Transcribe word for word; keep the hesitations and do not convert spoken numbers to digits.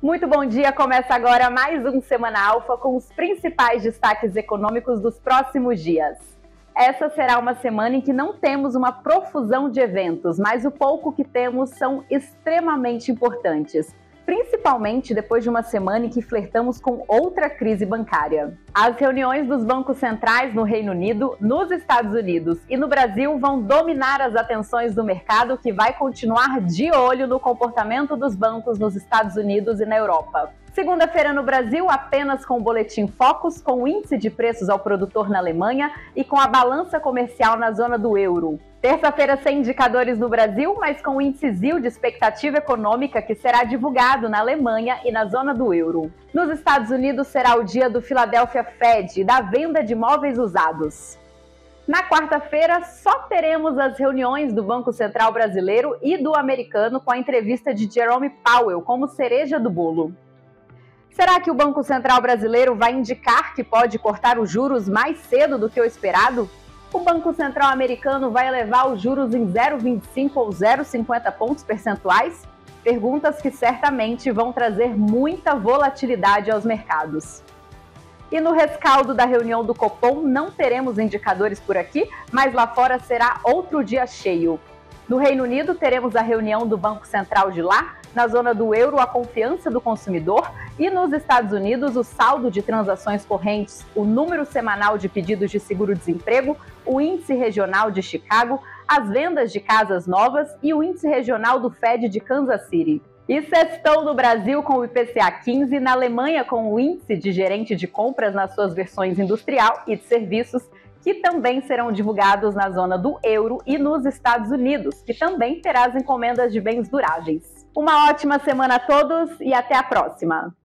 Muito bom dia, começa agora mais um Semana Alfa com os principais destaques econômicos dos próximos dias. Essa será uma semana em que não temos uma profusão de eventos, mas o pouco que temos são extremamente importantes, principalmente depois de uma semana em que flertamos com outra crise bancária. As reuniões dos bancos centrais no Reino Unido, nos Estados Unidos e no Brasil vão dominar as atenções do mercado, que vai continuar de olho no comportamento dos bancos nos Estados Unidos e na Europa. Segunda-feira no Brasil, apenas com o boletim Focus, com o índice de preços ao produtor na Alemanha e com a balança comercial na zona do euro. Terça-feira sem indicadores no Brasil, mas com o índice Z I L de expectativa econômica, que será divulgado na Alemanha e na zona do euro. Nos Estados Unidos será o dia do Philadelphia Fed e da venda de móveis usados. Na quarta-feira, só teremos as reuniões do Banco Central Brasileiro e do americano, com a entrevista de Jerome Powell como cereja do bolo. Será que o Banco Central Brasileiro vai indicar que pode cortar os juros mais cedo do que o esperado? O Banco Central americano vai elevar os juros em zero vírgula vinte e cinco ou zero vírgula cinquenta pontos percentuais? Perguntas que certamente vão trazer muita volatilidade aos mercados. E no rescaldo da reunião do Copom, não teremos indicadores por aqui, mas lá fora será outro dia cheio. No Reino Unido, teremos a reunião do Banco Central de lá, na zona do euro, a confiança do consumidor, e nos Estados Unidos, o saldo de transações correntes, o número semanal de pedidos de seguro-desemprego, o índice regional de Chicago, as vendas de casas novas e o índice regional do Fed de Kansas City. E sextou no Brasil com o I P C A quinze, na Alemanha com o índice de gerente de compras nas suas versões industrial e de serviços, que também serão divulgados na zona do euro, e nos Estados Unidos, que também terá as encomendas de bens duráveis. Uma ótima semana a todos e até a próxima!